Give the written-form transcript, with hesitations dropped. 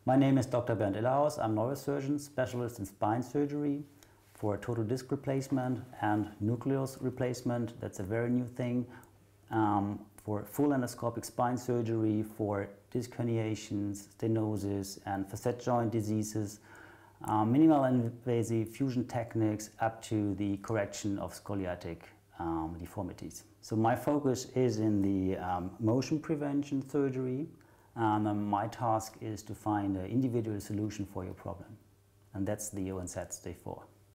My name is Dr. Bernd Illerhaus. I'm neurosurgeon, specialist in spine surgery for total disc replacement and nucleus replacement. That's a very new thing. For full endoscopic spine surgery, for disc herniations, stenosis, and facet joint diseases, minimal invasive fusion techniques up to the correction of scoliotic deformities. So my focus is in the motion prevention surgery. My task is to find an individual solution for your problem. And that's the ONZ stage 4.